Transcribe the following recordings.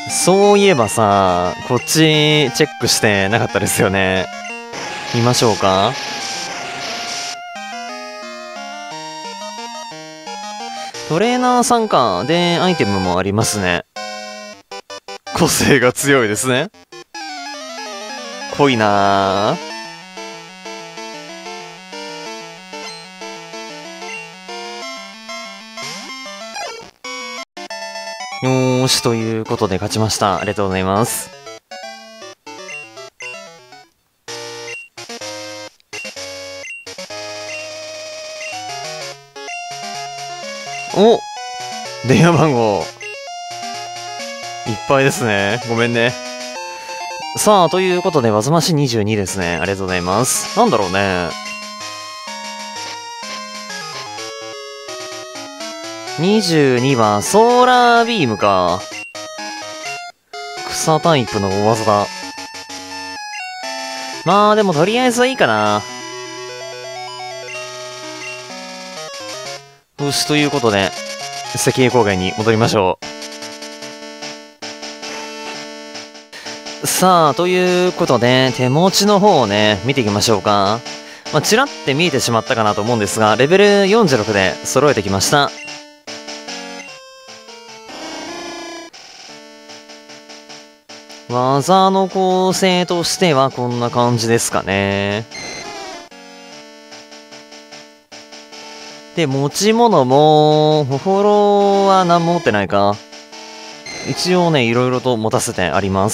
そういえばさ、こっちチェックしてなかったですよね。見ましょうか。トレーナー参加でアイテムもありますね。個性が強いですね。濃いなぁ。よーし、ということで勝ちました。ありがとうございます。お、電話番号いっぱいですね。ごめんね。さあ、ということで、わずまし22ですね。ありがとうございます。なんだろうね。22はソーラービームか。草タイプの大技だ。まあでもとりあえずはいいかな。よし、ということで、石英高原に戻りましょう。さあ、ということで、手持ちの方をね、見ていきましょうか。まあ、ちらって見えてしまったかなと思うんですが、レベル46で揃えてきました。技の構成としてはこんな感じですかね。で、持ち物も、ほほろは何も持ってないか。一応ね、いろいろと持たせてあります。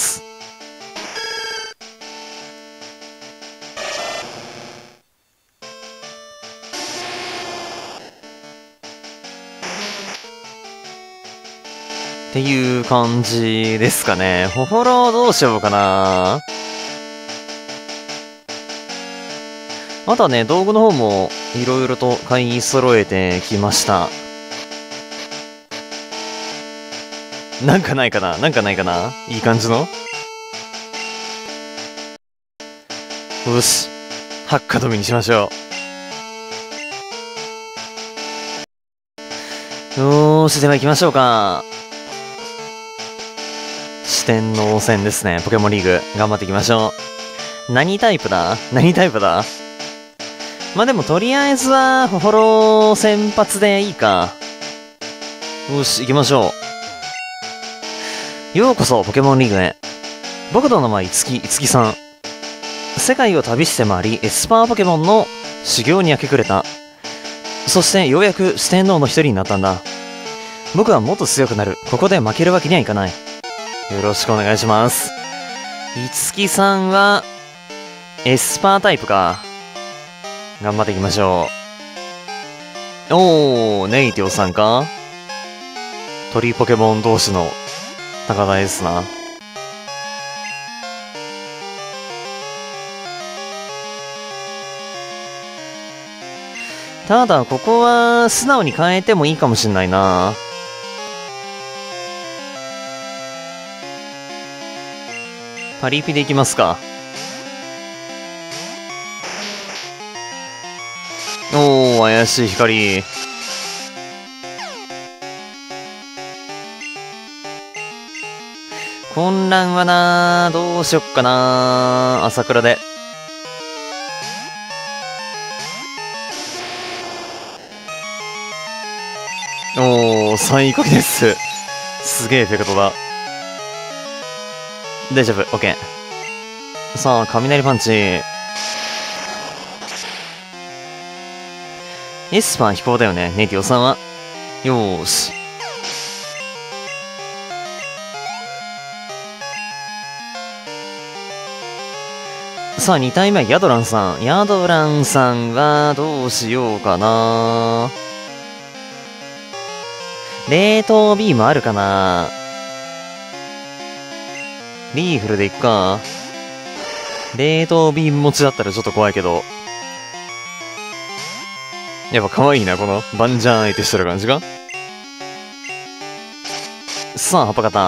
っていう感じですかね。ほほろどうしようかな。あとはね、道具の方もいろいろと買い揃えてきました。なんかないかな、なんかないかな、いい感じの。よし。ハッカ止めにしましょう。よーし、では行きましょうか。四天王戦ですね。ポケモンリーグ。頑張っていきましょう。何タイプだ、何タイプだ。まあでもとりあえずは、ほほろ先発でいいか。よし、行きましょう。ようこそ、ポケモンリーグへ。僕の名前、いつきさん。世界を旅して回り、エスパーポケモンの修行に明け暮れた。そして、ようやく四天王の一人になったんだ。僕はもっと強くなる。ここで負けるわけにはいかない。よろしくお願いします。いつきさんは、エスパータイプか。頑張っていきましょう。おー、ネイティオさんか。鳥ポケモン同士の高台ですな。ただ、ここは素直に変えてもいいかもしんないな。パリピでいきますか。おー、怪しい光。混乱はな、どうしよっかな。朝倉で。おー、サインコキです。すげえエフェクトだ。大丈夫、オッケー。さあ、雷パンチ。エスパー飛行だよね、ネイティオさんは。よーし。さあ、2体目はヤドランさん。ヤドランさんはどうしようかな。冷凍ビームあるかな。リーフルでいっか。冷凍ビーム持ちだったらちょっと怖いけど。やっぱ可愛いな、このバンジャーン相手してる感じが。さあ、葉っぱ型。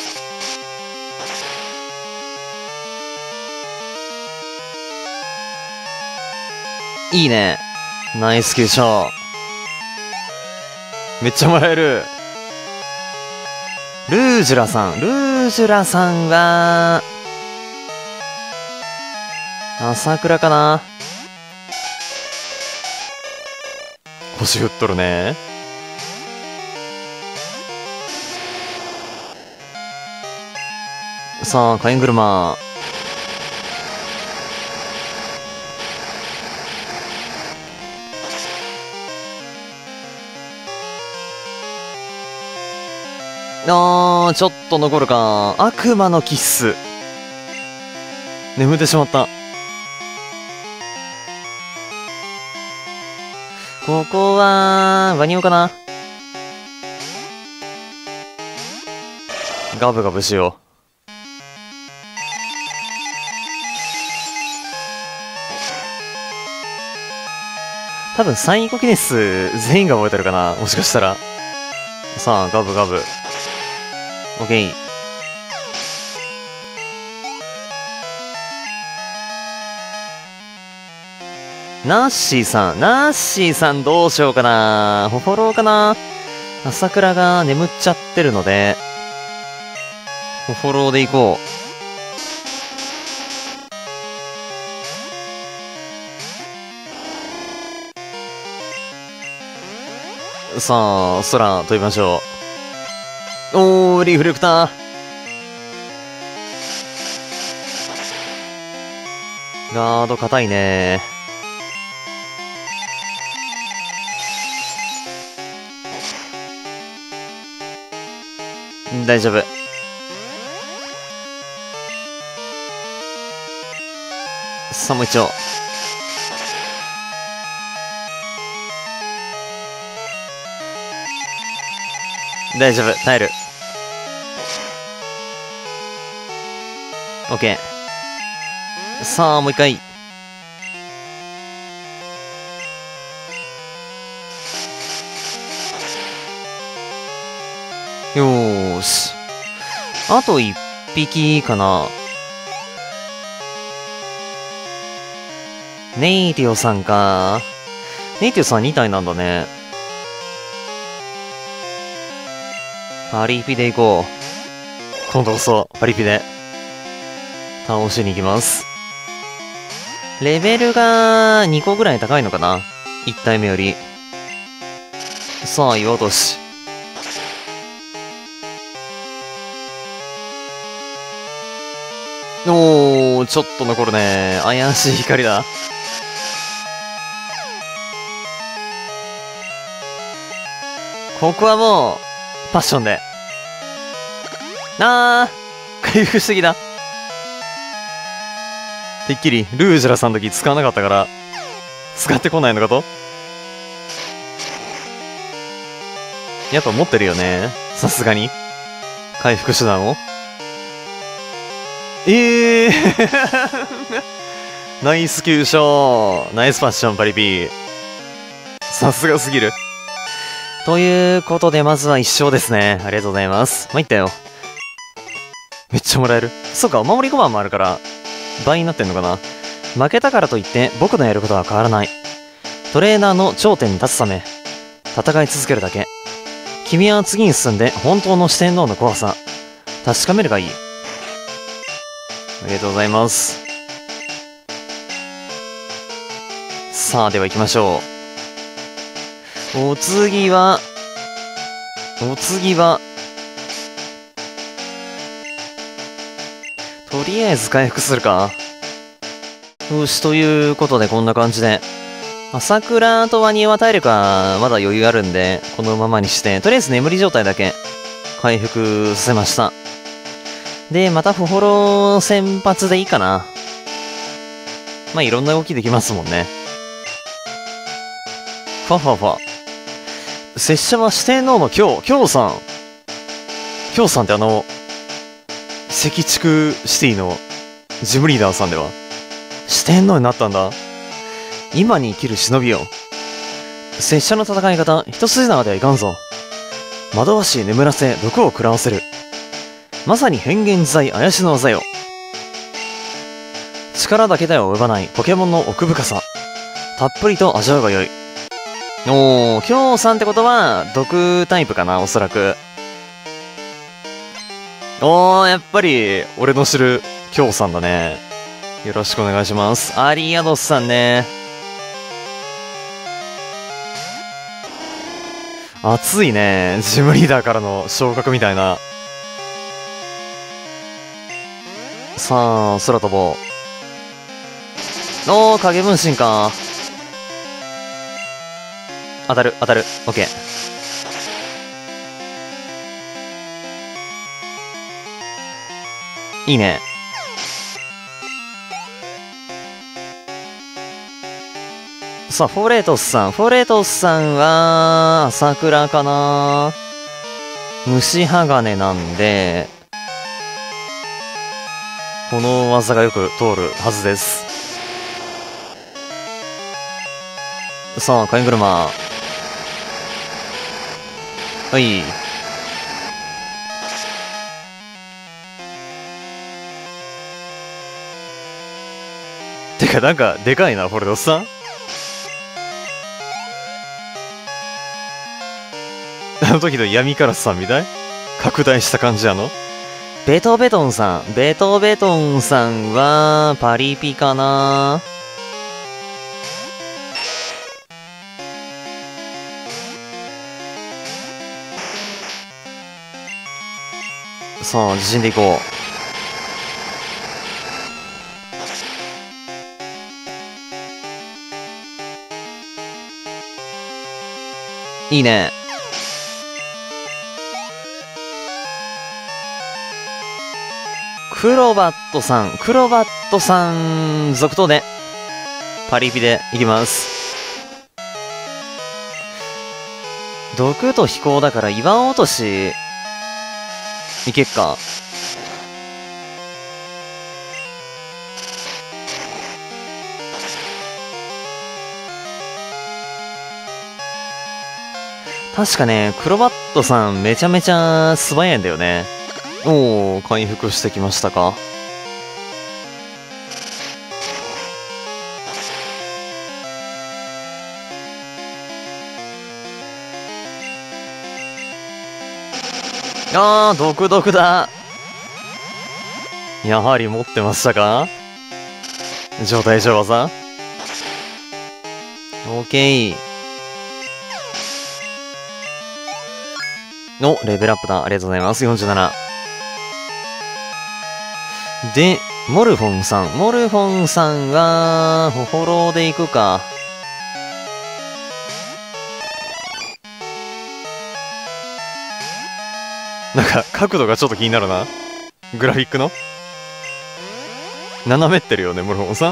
いいね。ナイス急所。めっちゃもらえる。ルージュラさん。ルーージュラさんは、朝倉かな。腰振っとるね。さあ、火炎車。ちょっと残るか。悪魔のキッス。眠ってしまった。ここは、ワニオかな。ガブガブしよう。多分サインコキネス全員が覚えてるかな、もしかしたら。さあ、ガブガブ。オッケー。ナッシーさんどうしようかな。フォローかな。朝倉が眠っちゃってるので、フォローでいこう。さあ、空飛びましょう。おー、リフレクター。ガード硬いね。大丈夫。さあ、もう一丁。大丈夫、耐える。オッケー。さあ、もう一回。よーし。あと一匹かな。ネイティオさんか。ネイティオさん2体なんだね。パリピで行こう。今度こそ、パリピで。倒しに行きます。レベルが2個ぐらい高いのかな ?1 体目より。さあ、岩落とし。おー、ちょっと残るね。怪しい光だ。ここはもう、パッションで。回復してきた。てっきり、ルージュラさんの時使わなかったから、使ってこないのかと。やっぱ持ってるよね。さすがに。回復手段を。ナイス急所。ナイスファッションパリピ。さすがすぎる。ということで、まずは1勝ですね。ありがとうございます。参ったよ。めっちゃもらえる。そうか、お守り5番もあるから、倍になってんのかな。負けたからといって、僕のやることは変わらない。トレーナーの頂点に立つため、戦い続けるだけ。君は次に進んで、本当の四天王の怖さ、確かめるがいい。ありがとうございます。さあ、では行きましょう。お次は、とりあえず回復するか。よし、ということでこんな感じで。朝倉とワニは体力はまだ余裕あるんで、このままにして、とりあえず眠り状態だけ回復させました。で、またフォホロ先発でいいかな。まあ、いろんな動きできますもんね。ファファファ。拙者は四天王の京さん。京さんって赤竹シティのジムリーダーさんでは四天王になったんだ。今に生きる忍びよ。拙者の戦い方、一筋縄ではいかんぞ。惑わしい眠らせ、毒を食らわせる。まさに変幻自在、怪しの技よ。力だけでは及ばないポケモンの奥深さ。たっぷりと味わうがよい。おー、京さんってことは、毒タイプかな、おそらく。 おー、やっぱり、俺の知る、京さんだね。よろしくお願いします。アリアドスさんね。熱いね。ジムリーダーからの昇格みたいな。さあ、空飛ぼう。おー、影分身か。当たる、当たる。オッケー。いいね。さあ、フォレートスさん。フォレートスさんは、朝倉かな。虫鋼なんで、この技がよく通るはずです。さあ、火炎車。はい。てか、なんか、でかいな、フォレートスさん。あの時の闇カラスさんみたい拡大した感じやの。ベトベトンさん。ベトベトンさんは、パリピかな。さあ、自信でいこう。いいね。クロバットさん。クロバットさん、続投で、パリピでいきます。毒と飛行だから岩落とし、いけっか。確かね、クロバットさんめちゃめちゃ素早いんだよね。おー、回復してきましたか。あー、毒毒だ。やはり持ってましたか。状態上技。オッケー。お、レベルアップだ。ありがとうございます。47。で、モルフォンさん。モルフォンさんは、フォローでいくか。なんか、角度がちょっと気になるな。グラフィックの斜めってるよね、モルフォンさん。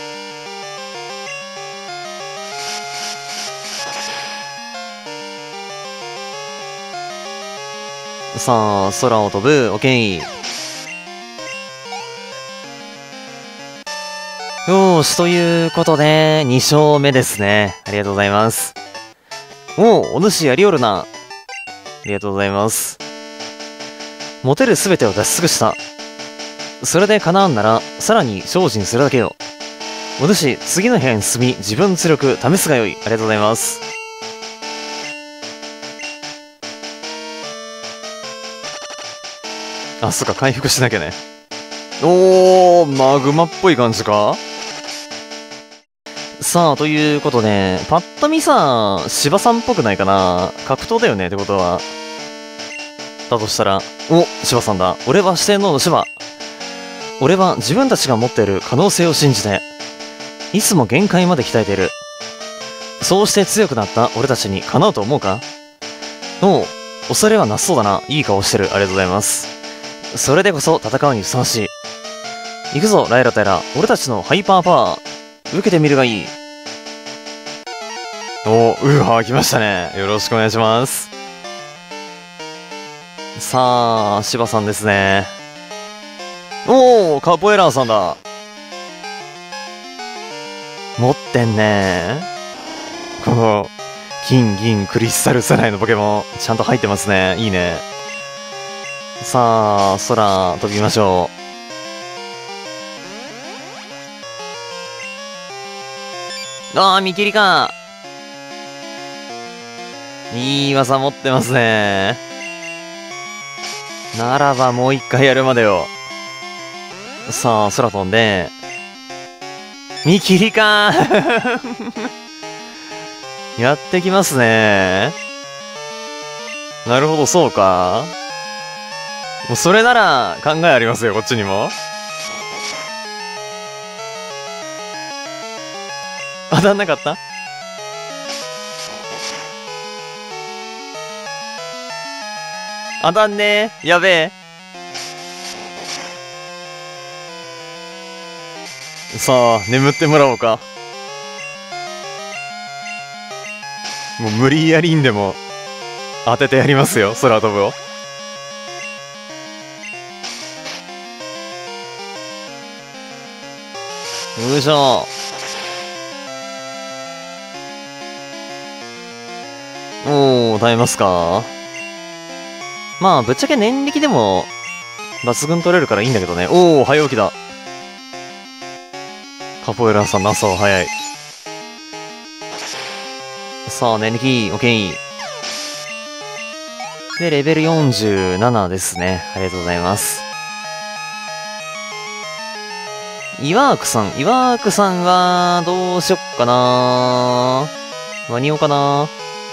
さあ、空を飛ぶ。オッケー。よーし、ということで、2勝目ですね。ありがとうございます。おう、お主やりおるな。ありがとうございます。持てるすべてを出し尽くした。それで叶わんなら、さらに精進するだけよ。お主、次の部屋に進み、自分の強力試すがよい。ありがとうございます。あ、そっか、回復しなきゃね。おー、マグマっぽい感じか。さあ、ということで、パッと見さ、芝さんっぽくないかな。格闘だよねってことは。だとしたら、お、芝さんだ。俺は四天王の芝。俺は自分たちが持っている可能性を信じて、いつも限界まで鍛えている。そうして強くなった俺たちにかなうと思うか。おう、恐れはなさそうだな。いい顔してる。ありがとうございます。それでこそ戦うにふさわしい。行くぞ、ライラタイラ。俺たちのハイパーパワー、受けてみるがいい。お、うわ、来ましたね。よろしくお願いします。さあ、芝さんですね。おー、カポエラーさんだ。持ってんね。この、金、銀、クリスタル世代のポケモン、ちゃんと入ってますね。いいね。さあ、空飛びましょう。あー、見切りか。いい技持ってますね。 ならばもう一回やるまでよ。さあ、空飛んで。見切りかやってきますね。なるほど、そうか。もうそれなら考えありますよ、こっちにも。当たんなかった？当たんねー。やべえ。さあ、眠ってもらおうか。もう無理やりんでも当ててやりますよ、空飛ぶを。よいしょ。おー、耐えますか？まあ、ぶっちゃけ念力でも抜群取れるからいいんだけどね。おー、早起きだ。カポエラさんの朝は早い。さあ、念力、オッケー。で、レベル47ですね。ありがとうございます。イワークさん。イワークさんは、どうしよっかな。何をかな。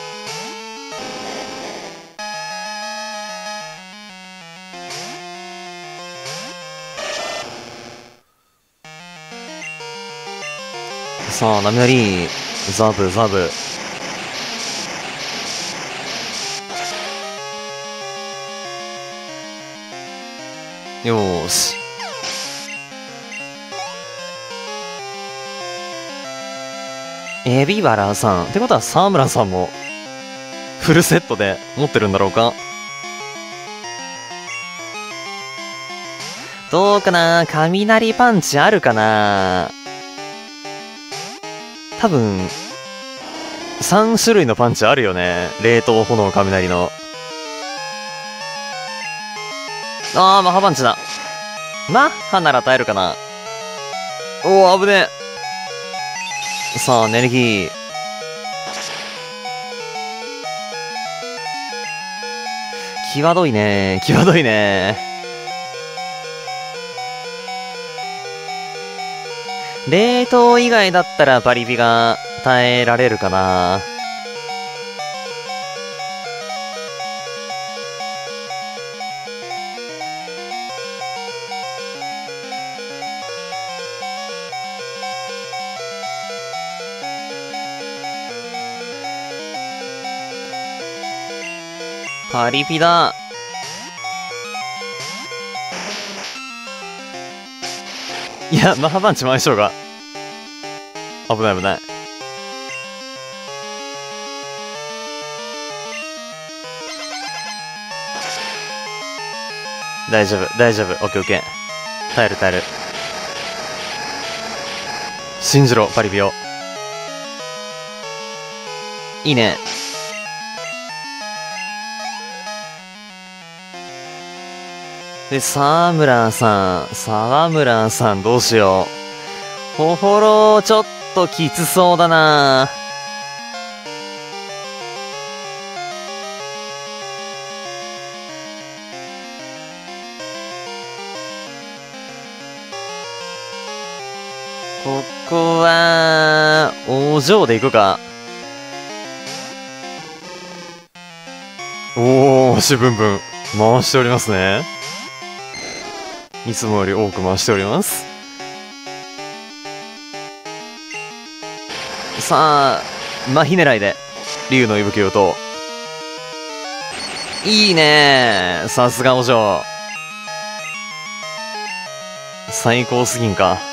さあ、波乗り、ザブ、ザブ。よーし。エビバラさん。ってことは沢村さんも、フルセットで持ってるんだろうか。どうかな？雷パンチあるかな？多分、3種類のパンチあるよね。冷凍炎雷の。あー、マッハパンチだ。マッハなら耐えるかな。おー、危ねえ。さあ、エネルギー。際どいね。際どいね。冷凍以外だったらバリビが耐えられるかな。パリピだ。いや、マッハパンチも相性が。危ない危ない。大丈夫、大丈夫。オッケーオッケー。耐える耐える。信じろ、パリピを。いいね。で、沢村さんどうしよう。ほほろちょっときつそうだな。ここは、お嬢で行くか。おー、しぶんぶん。回しておりますね。いつもより多く回しております。さあ、麻痺狙いで、竜の息吹をと。いいねー。さすがお嬢。最高すぎんか。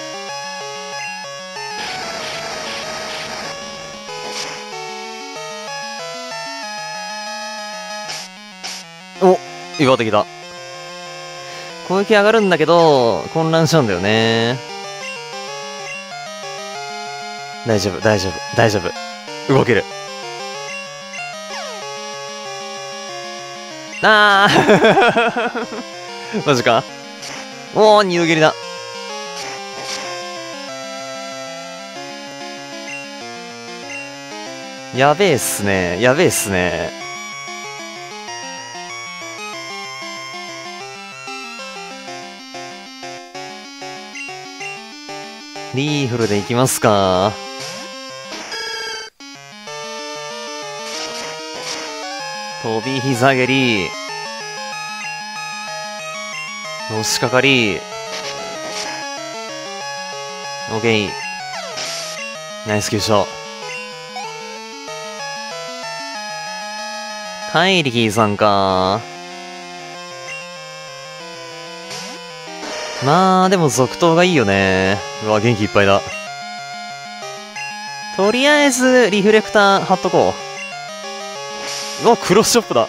お、岩手来た。攻撃上がるんだけど、混乱しちゃうんだよね。大丈夫、大丈夫、大丈夫。動ける。あーマジか。おー、二度蹴りだ。やべえっすね。やべえっすね。 リーフルでいきますか。飛び膝蹴り。のしかかり。オッケー。ナイス急所。カイリキーさんか。まあ、でも続投がいいよね。うわ、元気いっぱいだ。とりあえず、リフレクター貼っとこう。うわ、クロスショップだ。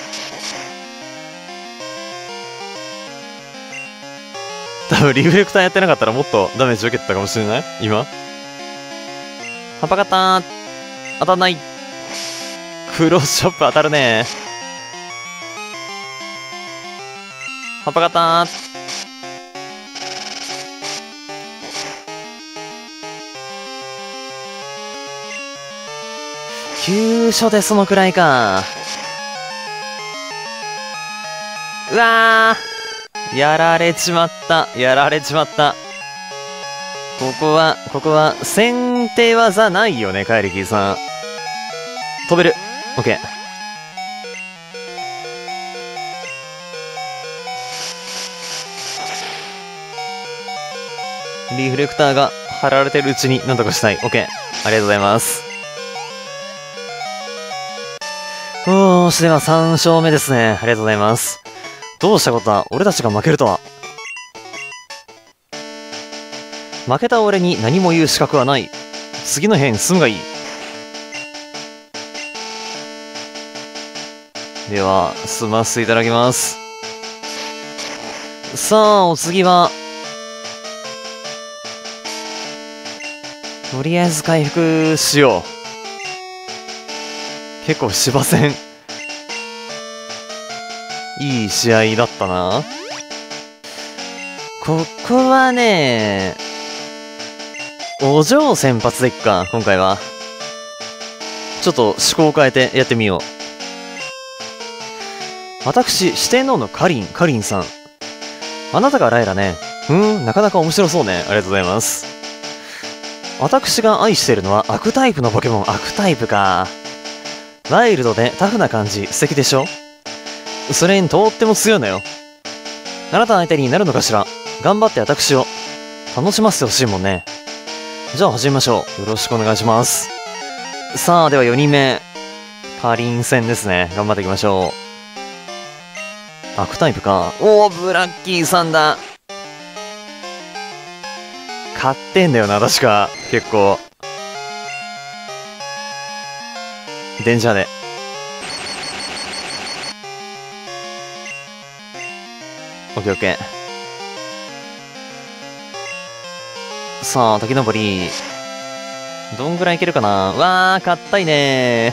多分、リフレクターやってなかったらもっとダメージ受けてたかもしれない今。はぱかったー。当たんない。クロスショップ当たるね。はぱかったー。急所でそのくらいか。うわー、やられちまった。やられちまった。ここは、先手技ないよね、カイリキーさん。飛べる。オッケー。リフレクターが貼られてるうちになんとかしたい。オッケー。ありがとうございます。おーし、では3勝目ですね。ありがとうございます。どうしたことだ、俺たちが負けるとは。負けた俺に何も言う資格はない。次の辺に進むがいい。では、進ませていただきます。さあ、お次は。とりあえず回復しよう。結構芝戦。いい試合だったな。ここはね、お嬢先発でいっか、今回は。ちょっと思考を変えてやってみよう。私、四天王のカリンさん。あなたがライラね。なかなか面白そうね。ありがとうございます。私が愛しているのは悪タイプのポケモン。悪タイプか。ワイルドでタフな感じ、素敵でしょ？それにとっても強いのよ。あなた相手になるのかしら？頑張って私を楽しませてほしいもんね。じゃあ始めましょう。よろしくお願いします。さあ、では4人目。カリン戦ですね。頑張っていきましょう。悪タイプか。おー、ブラッキーさんだ。勝ってんだよな、確か。結構。電車で。オッケーオッケー。さあ、滝登り。どんぐらいいけるかな。わー、硬いね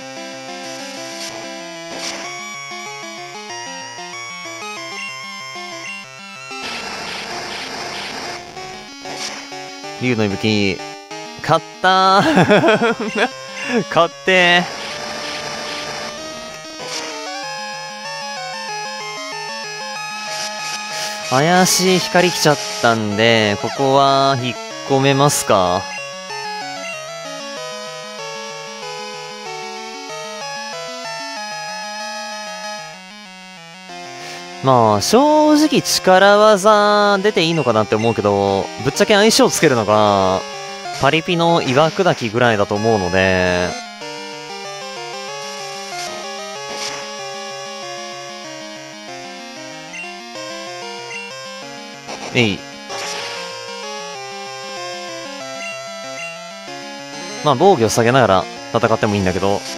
ー。竜の息吹。勝ったー勝ってー。怪しい光来ちゃったんで、ここは引っ込めますか。まあ、正直力技出ていいのかなって思うけど、ぶっちゃけ相性つけるのが、パリピの岩砕きぐらいだと思うので、まあ防御下げながら戦ってもいいんだけど。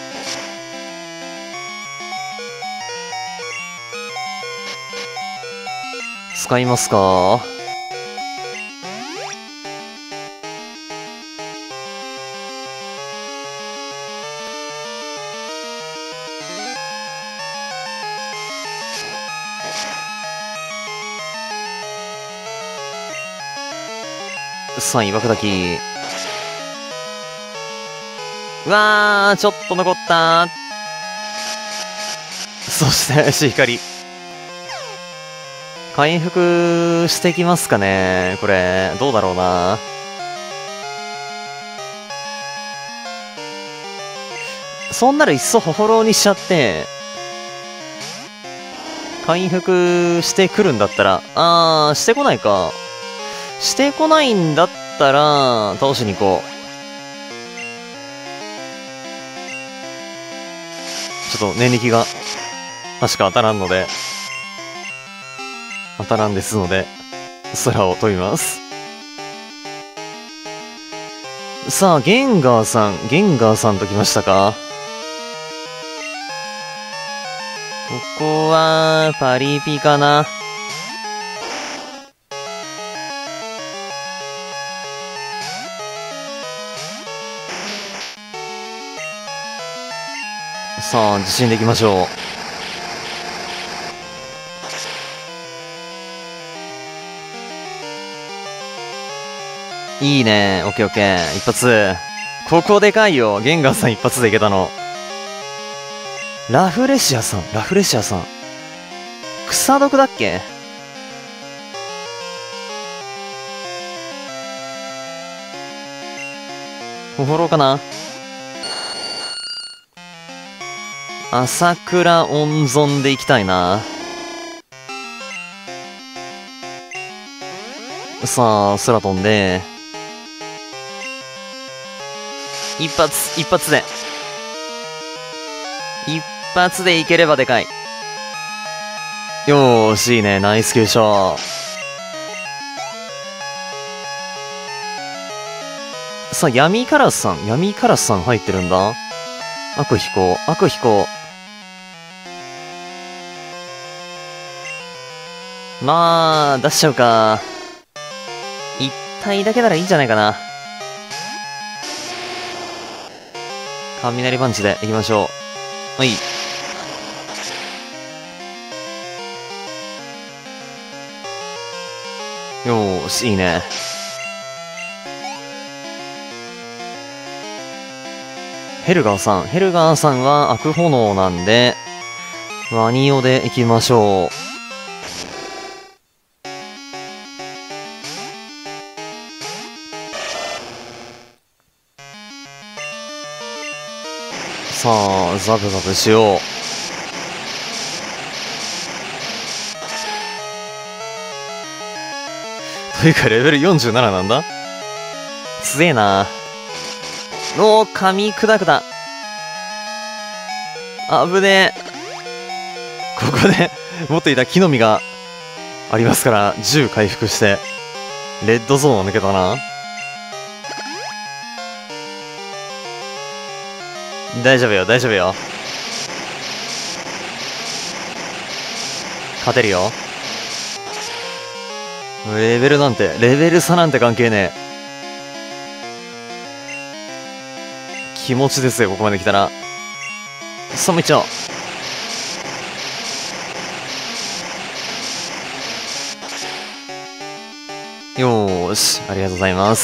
使いますか。さあ、岩砕き。うわー、ちょっと残ったー。そして、怪しい光。 回復してきますかねこれ。どうだろうな。そんならいっそほほろうにしちゃって、回復してくるんだったら、してこないか。してこないんだったら、倒しに行こう。ちょっと念力が、確か当たらんので、当たらんですので、空を飛びます。さあ、ゲンガーさんときましたか。ここは、パリピかな。さあ、自信でいきましょう。いいね。オッケーオッケー。一発。ここでかいよ。ゲンガーさん一発でいけたの。ラフレシアさん。草毒だっけ。ほほろうかな。朝倉温存でいきたいな。さあ、空飛んで。一発で。一発でいければでかい。よーし、いいね。ナイス急所。さあ、闇カラスさん入ってるんだ。悪飛行。まあ、出しちゃうか。一体だけならいいんじゃないかな。雷パンチでいきましょう。はい。よーし、いいね。ヘルガーさんは悪炎なんで、ワニオでいきましょう。さあ、ザブザブしよう。というかレベル47なんだ。強えな。おー、噛み砕くだ。危ねえ。ここで持っていた木の実がありますから、10回復して、レッドゾーンを抜けたな。大丈夫よ。勝てるよ。レベル差なんて関係ねえ。気持ちですよ、ここまで来たら。その道を。よーし、ありがとうございます。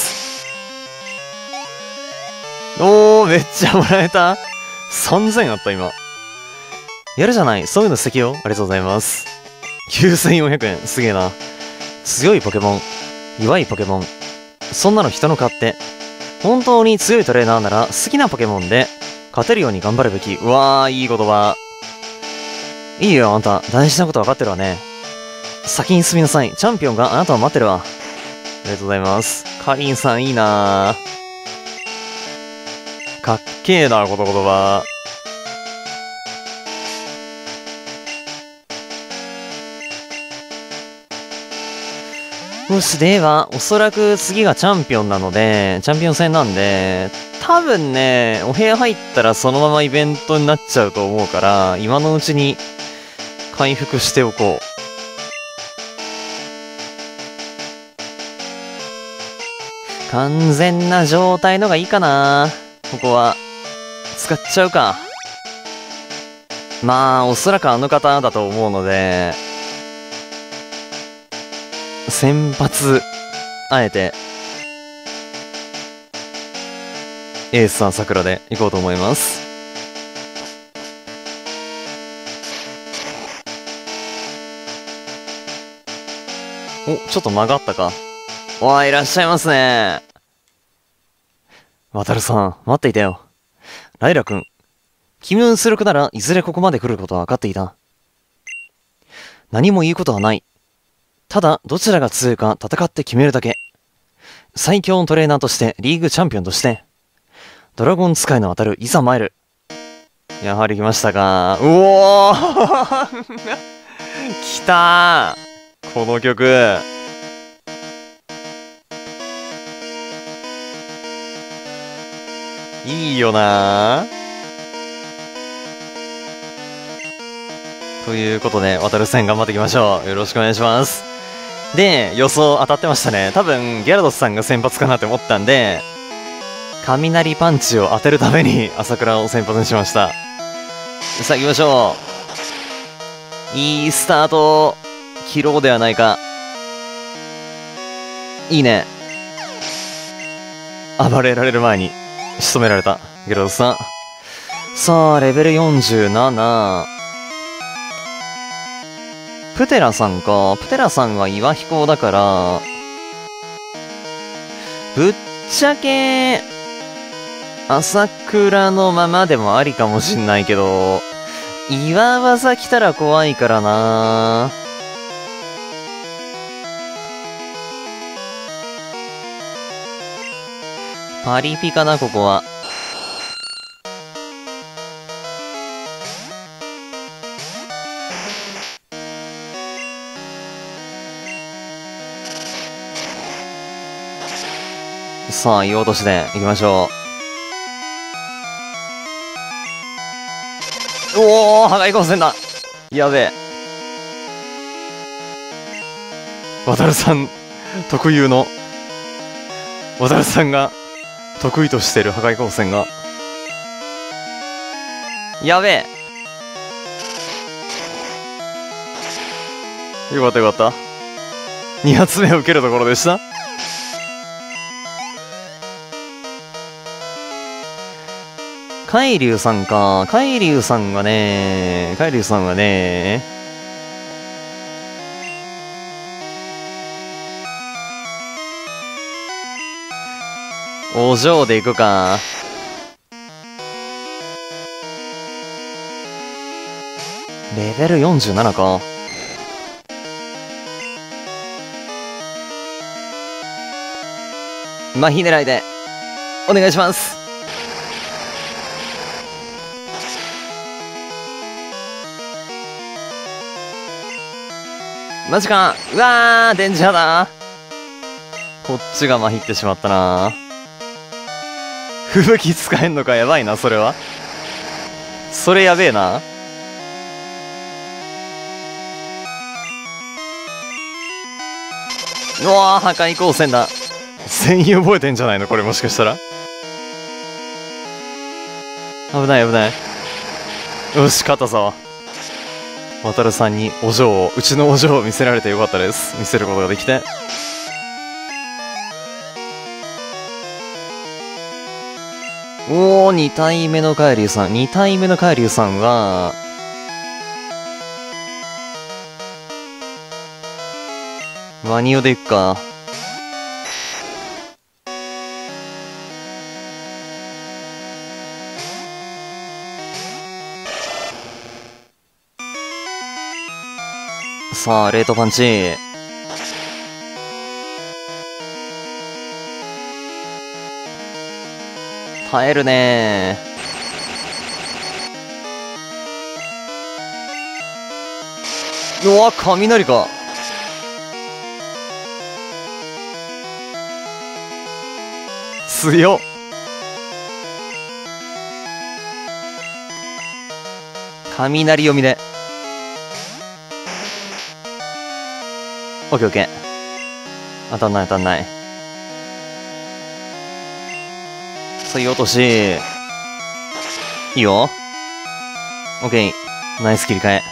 おー、めっちゃもらえた。3000あった、今。やるじゃない。そういうの素敵よ。ありがとうございます。9400円。すげえな。強いポケモン。弱いポケモン。そんなの人の勝手。本当に強いトレーナーなら好きなポケモンで勝てるように頑張るべき。うわー、いい言葉。いいよ、あんた。大事なこと分かってるわね。先に進みなさい。チャンピオンがあなたを待ってるわ。ありがとうございます。かりんさんいいなー。かっけーな、この言葉。よし、では、おそらく次がチャンピオンなので、チャンピオン戦なんで、多分ね、お部屋入ったらそのままイベントになっちゃうと思うから、今のうちに回復しておこう。完全な状態のがいいかな。ここは。使っちゃうか。まあ、おそらくあの方だと思うので、先発、あえて、エース朝倉で行こうと思います。 お、ちょっと曲がったか。わあ、いらっしゃいますね。渡るさん、待っていたよ。ライラ君。君の出力ならいずれここまで来ることは分かっていた。何も言うことはない。ただ、どちらが強いか戦って決めるだけ。最強のトレーナーとして、リーグチャンピオンとして、ドラゴン使いの当たる、いざ参る。やはり来ましたか。うおー来たーこの曲。いいよなー。ということで、渡る戦頑張っていきましょう。よろしくお願いします。で、予想当たってましたね。多分、ギャラドスさんが先発かなって思ったんで、雷パンチを当てるために朝倉を先発にしました。さあ行きましょう。いいスタート。切ろうではないか。いいね。暴れられる前に仕留められた。ギャラドスさん。さあ、レベル47。プテラさんか。プテラさんは岩飛行だから、ぶっちゃけ、朝倉のままでもありかもしんないけど、岩技来たら怖いからな。パリピかな、ここは。さあ、いい落としで行きましょう。おー、破壊光線だ。やべえ。渡るさん、特有の、渡るさんが得意としてる破壊光線が。やべえ。よかったよかった。2発目を受けるところでした。海流さんか。海流さんはね、お嬢で行くか。レベル47か。麻痺狙いでお願いします。マジか。うわー、デンジャーだ。こっちが麻痺ってしまったな。吹雪使えんのか。やばいな、それは。それやべえな。うわー、破壊光線だ。全員覚えてんじゃないのこれ、もしかしたら。危ない危ない。よし、勝ったぞ。渡るさんにお嬢を、うちのお嬢を見せられてよかったです。見せることができて。おー、2体目の海流さん。2体目の海流さんは、ワニオでいくか。さあ、レートパンチ。耐えるねー。うわ、雷か。強っ。雷読みで。オッケーオッケー。当たんない当たんない。そういう落とし。いいよ。オッケー。ナイス切り替え。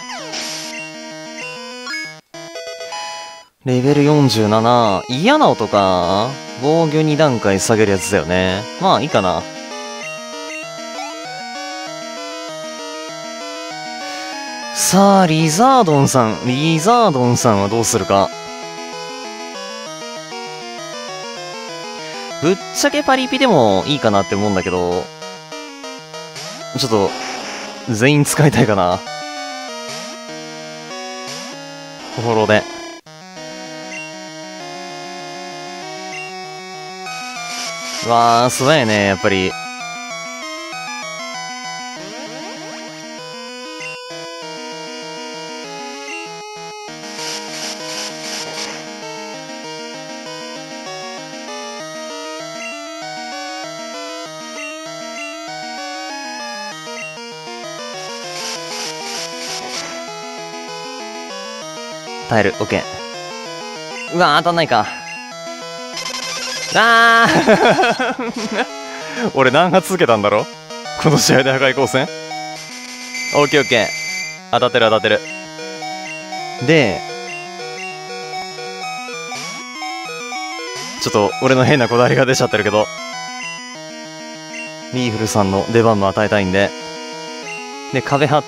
レベル47。嫌な音か。防御2段階下げるやつだよね。まあいいかな。さあ、リザードンさんはどうするか。 ぶっちゃけパリピでもいいかなって思うんだけど、ちょっと、全員使いたいかな。フォローで。うわー、そうだよね、やっぱり。耐える、オッケー。うわー、当たんないか。あー俺何発続けたんだろこの試合で破壊光線。オッケーオッケー。当たってる当たってる。で、ちょっと俺の変なこだわりが出ちゃってるけど、リーフルさんの出番も与えたいんで、で、壁張って、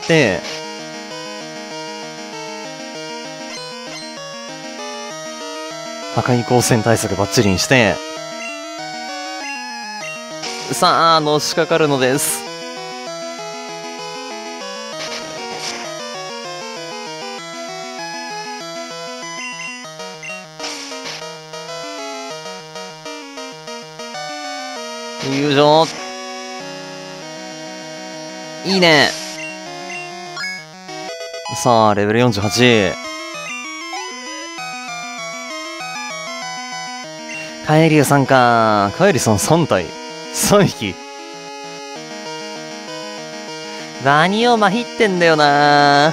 破壊光線対策バッチリにして、さあ、のしかかるのです。よいしょ。いいね。さあ、レベル48。カエリュウさんか。カエリュウさん3体。3匹。何をまひってんだよな。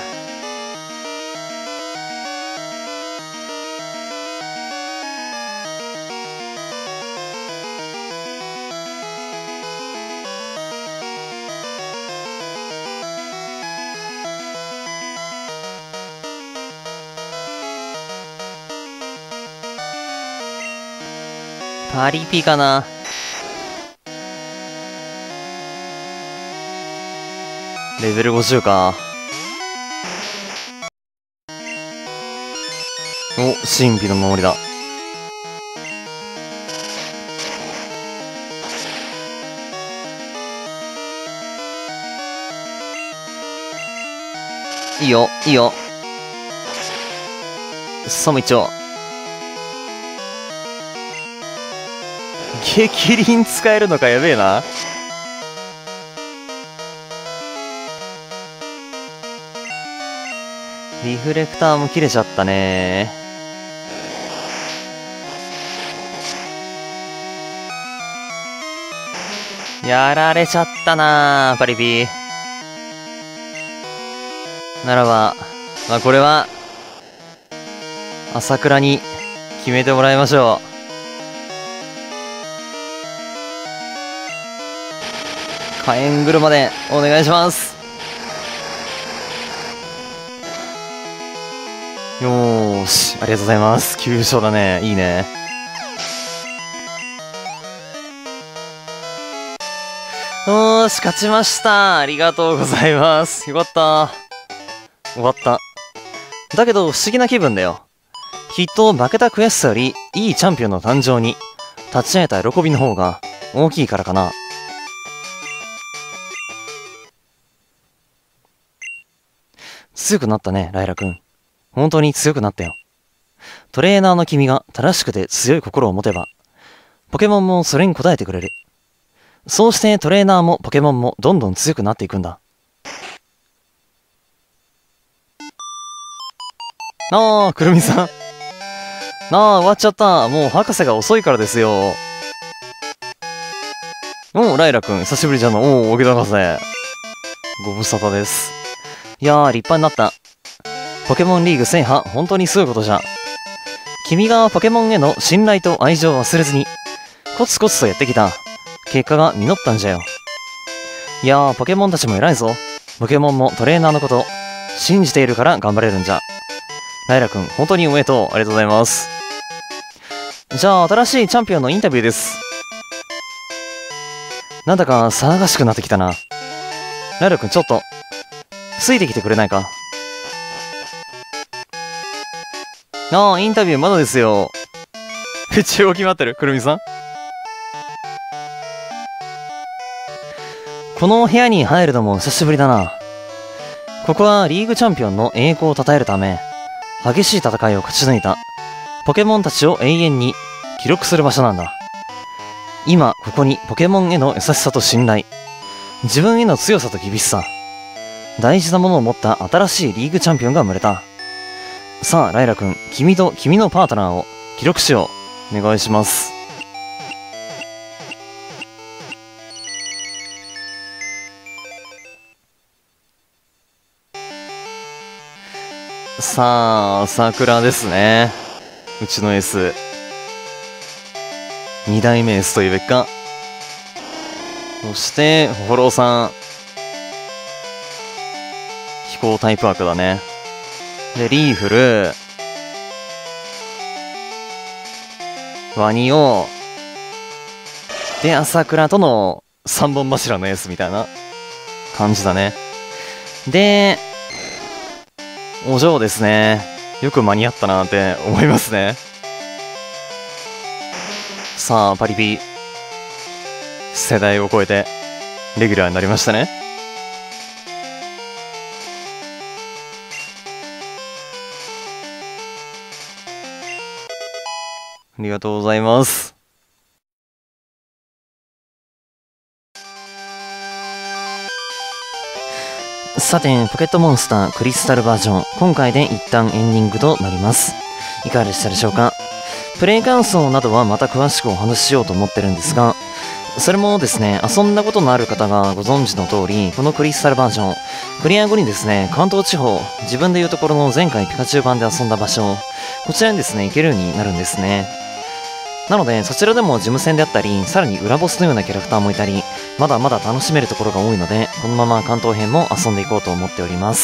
パリピかな。レベル50か。お、神秘の守りだ。いいよ、いいよ。サム一丁。激鱗使えるのかやべえな。リフレクターも切れちゃったね。やられちゃったなパリピ。ならば、まあこれは、朝倉に決めてもらいましょう。火炎車でお願いします。よーし、ありがとうございます。9勝だね。いいね。よーし、勝ちました。ありがとうございます。よかった。終わった。だけど、不思議な気分だよ。きっと負けた悔しさより、いいチャンピオンの誕生に、立ち会えた喜びの方が大きいからかな。強くなったね、ライラくん。本当に強くなったよ。トレーナーの君が正しくて強い心を持てば、ポケモンもそれに応えてくれる。そうしてトレーナーもポケモンもどんどん強くなっていくんだ。ああ、くるみさん。終わっちゃった。もう博士が遅いからですよ。ライラくん、久しぶりじゃの。おげだかせ。ご無沙汰です。いやー、立派になった。ポケモンリーグ制覇、本当にすごいことじゃ。君がポケモンへの信頼と愛情を忘れずに、コツコツとやってきた。結果が実ったんじゃよ。いやー、ポケモンたちも偉いぞ。ポケモンもトレーナーのこと、信じているから頑張れるんじゃ。ライラくん、本当におめでとう。ありがとうございます。じゃあ、新しいチャンピオンのインタビューです。なんだか騒がしくなってきたな。ライラくん、ちょっと、ついてきてくれないか。インタビューまだですよ。一応決まってるくるみさん。 この部屋に入るのも久しぶりだな。ここはリーグチャンピオンの栄光を称えるため、激しい戦いを勝ち抜いたポケモンたちを永遠に記録する場所なんだ。今、ここにポケモンへの優しさと信頼、自分への強さと厳しさ、大事なものを持った新しいリーグチャンピオンが生まれた。さあ、ライラ君、君と君のパートナーを記録しよう。お願いします。さあ、桜ですね。うちのエース。二代目エースというべきか。そして、ホホローさん。飛行タイプ枠だね。で、リーフル。ワニオ。で、朝倉との三本柱のエースみたいな感じだね。で、お嬢ですね。よく間に合ったなって思いますね。さあ、パリピ。世代を超えて、レギュラーになりましたね。ありがとうございます。さて、ポケットモンスタークリスタルバージョン、今回で一旦エンディングとなります。いかがでしたでしょうか。プレイ感想などはまた詳しくお話ししようと思ってるんですが、それもですね、遊んだことのある方がご存知の通り、このクリスタルバージョン、クリア後にですね、関東地方、自分でいうところの前回ピカチュウ版で遊んだ場所、こちらにですね、行けるようになるんですね。なので、そちらでも事務戦であったり、さらに裏ボスのようなキャラクターもいたり、まだまだ楽しめるところが多いので、このまま関東編も遊んでいこうと思っております。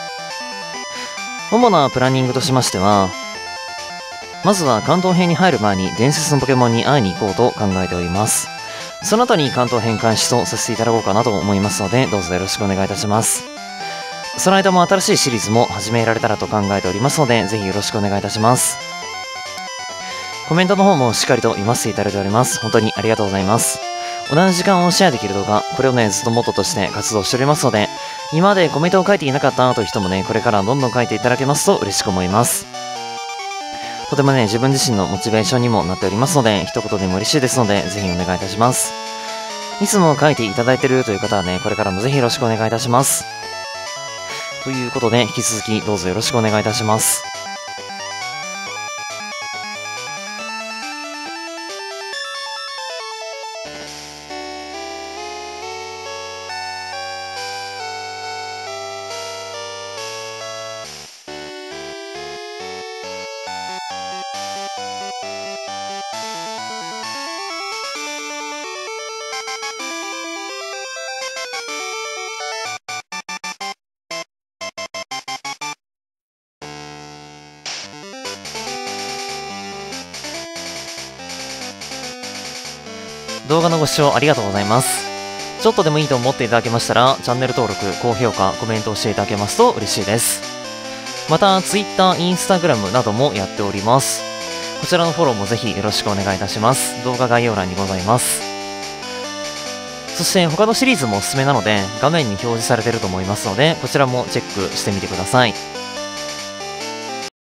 主なプランニングとしましては、まずは関東編に入る前に伝説のポケモンに会いに行こうと考えております。その後に関東編開始とさせていただこうかなと思いますので、どうぞよろしくお願いいたします。その間も新しいシリーズも始められたらと考えておりますので、ぜひよろしくお願いいたします。コメントの方もしっかりと読ませていただいております。本当にありがとうございます。同じ時間をシェアできる動画、これをね、ずっとモットーとして活動しておりますので、今までコメントを書いていなかったなという人もね、これからどんどん書いていただけますと嬉しく思います。とてもね、自分自身のモチベーションにもなっておりますので、一言でも嬉しいですので、ぜひお願いいたします。いつも書いていただいているという方はね、これからもぜひよろしくお願いいたします。ということで、引き続きどうぞよろしくお願いいたします。動画のご視聴ありがとうございます。ちょっとでもいいと思っていただけましたら、チャンネル登録、高評価、コメントをしていただけますと嬉しいです。また、Twitter、Instagram などもやっております。こちらのフォローもぜひよろしくお願いいたします。動画概要欄にございます。そして他のシリーズもおすすめなので、画面に表示されていると思いますので、こちらもチェックしてみてください。